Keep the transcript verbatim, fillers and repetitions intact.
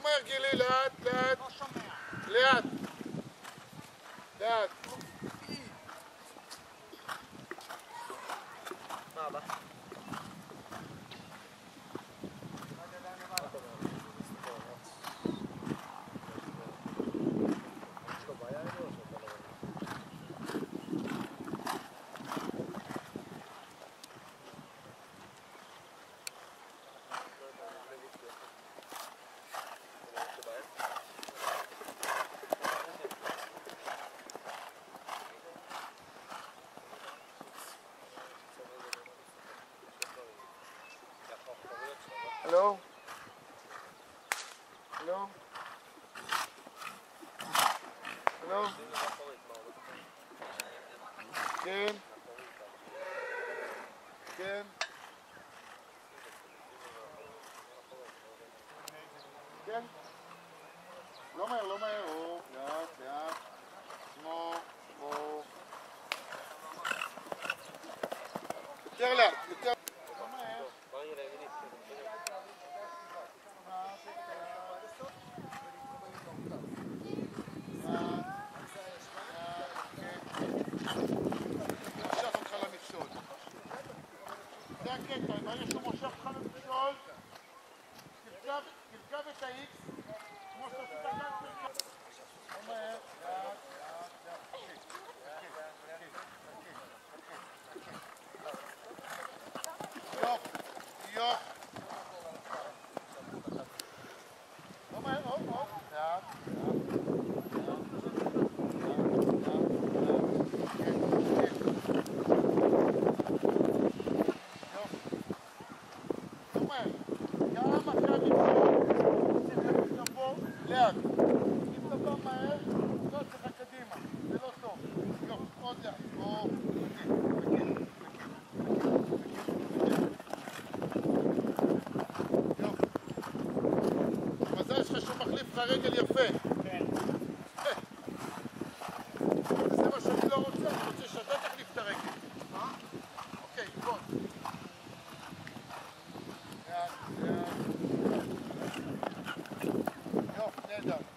מהר גילי, לאט, לאט. לא שומע. לאט. לאט. מה הבא? הלו? הלו? הלו? כן? כן? כן? לא מהר, לא מהר, או, לאט, לאט, כמו, או. יותר לאט, יותר. לא מהר. מושך אותך למכשול. זה הקטע, ברגע שהוא מושך אותך למכשול, תרכב את ה-X כמו שעשית כאן. לא מהר, לאט, לאט, לאט. יופי, יופי. לא מהר, עוד, עוד. לאט, לאט. אם אתה בא מהר, לא צריך קדימה. זה לא טוב. יופי, עוד לאט. או, תקן, תקן, תקן. יופי. המזל שלך שהוא מחליף לך רגל יפה. כן. זה מה שאני לא רוצה. אני רוצה שאתה תחליף את הרגל. מה? אוקיי, בוא. לאט, לאט. יופי, נהדר.